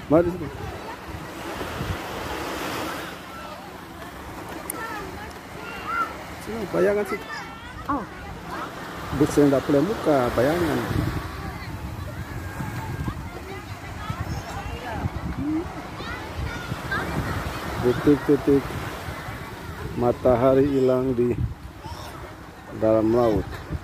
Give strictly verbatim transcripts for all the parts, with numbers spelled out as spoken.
Mari sini. Sini bayangan sih. Oh. Bus yang tidak boleh muka, bayangan. Titik-titik matahari hilang di dalam laut.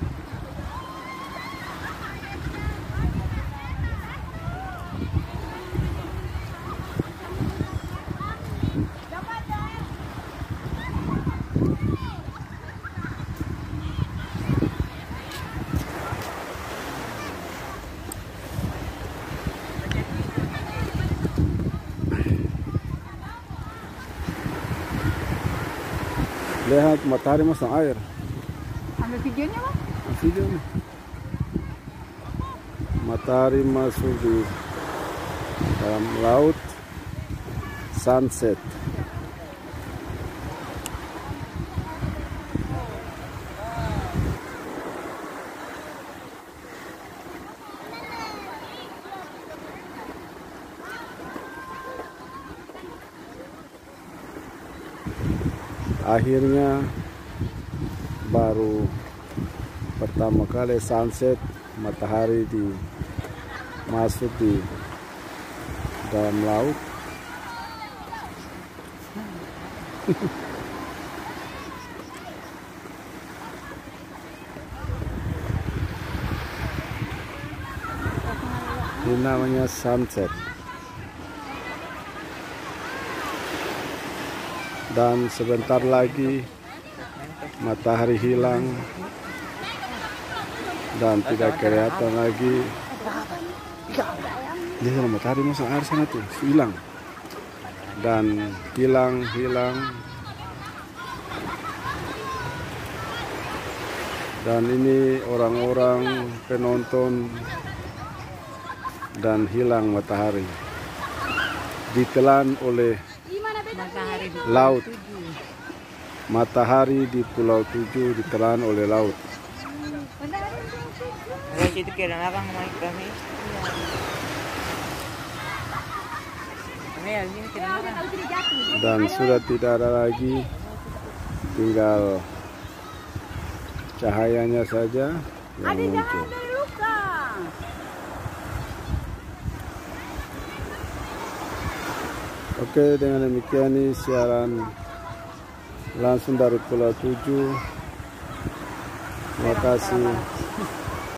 Lihat matahari masuk air. Ambil videonya, Bang. Video nih. Matahari masuk di dalam laut. Sunset. Akhirnya baru pertama kali sunset, matahari di masuk di dalam laut. Ini namanya sunset. Dan sebentar lagi matahari hilang dan tidak kelihatan lagi. Lihat matahari masuk air sana tuh, hilang dan hilang hilang dan ini orang-orang penonton dan hilang matahari, ditelan oleh Matahari di laut. tujuh. Matahari di Pulau Tujuh ditelan oleh laut. Kalau situ kira orang main kami. Dan sudah tidak ada lagi, tinggal cahayanya saja yang muncul. Oke, dengan demikian nih siaran langsung dari Pulau Tujuh. Terima kasih.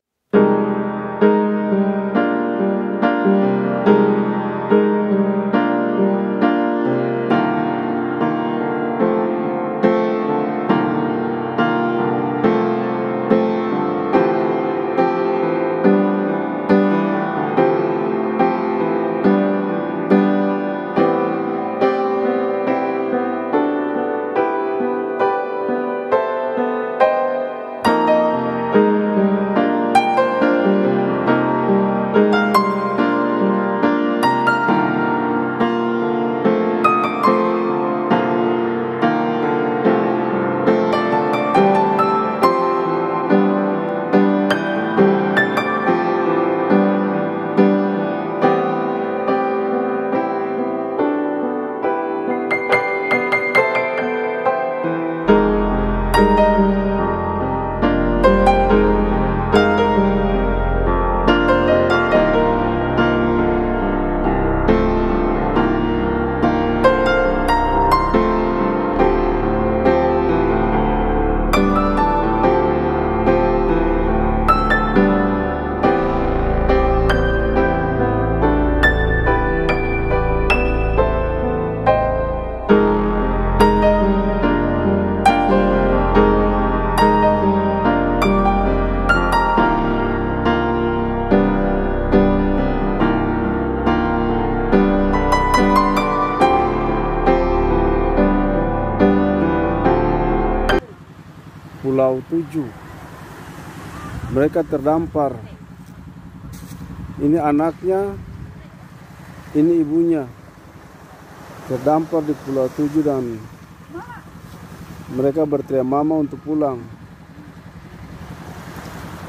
Pulau Tujuh. Mereka terdampar. Ini anaknya, ini ibunya. Terdampar di Pulau Tujuh dan mereka berteriak mama untuk pulang.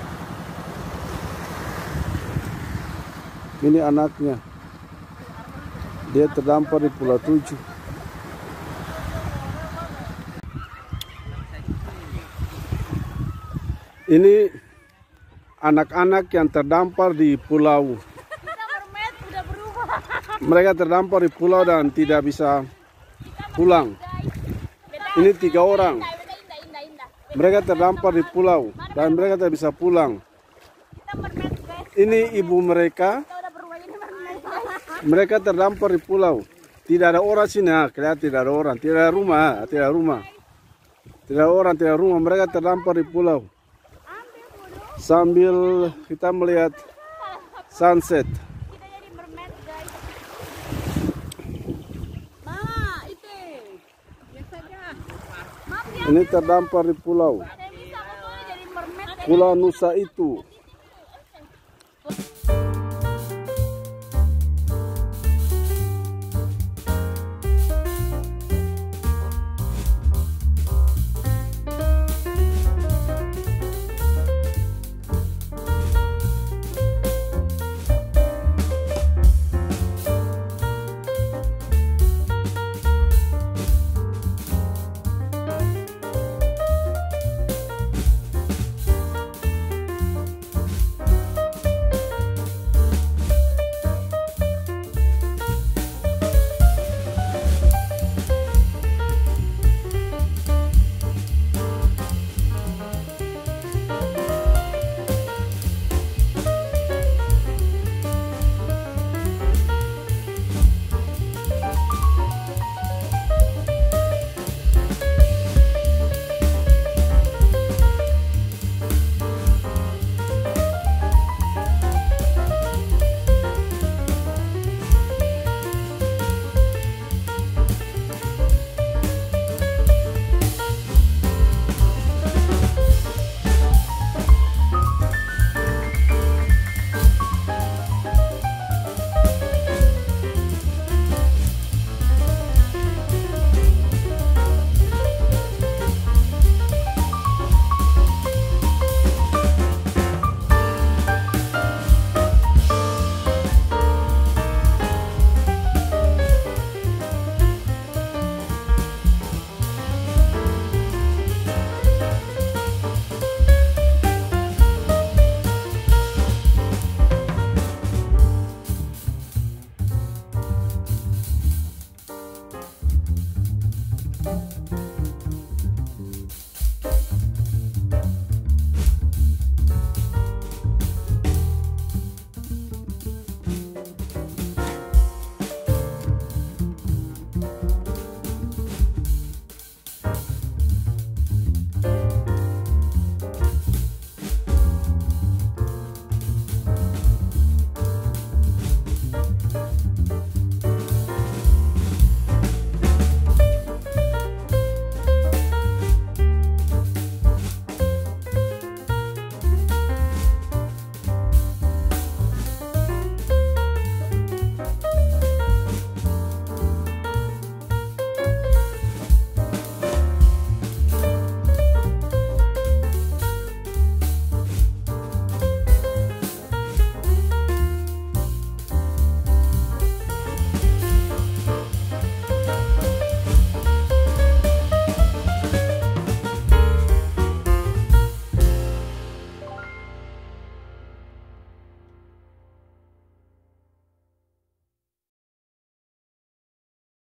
Ini anaknya. Dia terdampar di Pulau Tujuh. Ini anak-anak yang terdampar di pulau. Mereka terdampar di pulau dan tidak bisa pulang. Ini tiga orang. Mereka terdampar di pulau dan mereka tidak bisa pulang. Ini ibu mereka. Mereka terdampar di pulau. Tidak ada orang sini. Nah, kelihatan tidak ada orang. Tidak ada rumah. Tidak ada rumah. Tidak ada orang. Tidak ada rumah. Mereka terdampar di pulau. Sambil kita melihat sunset. Ini terdampar di pulau. Pulau Nusa itu.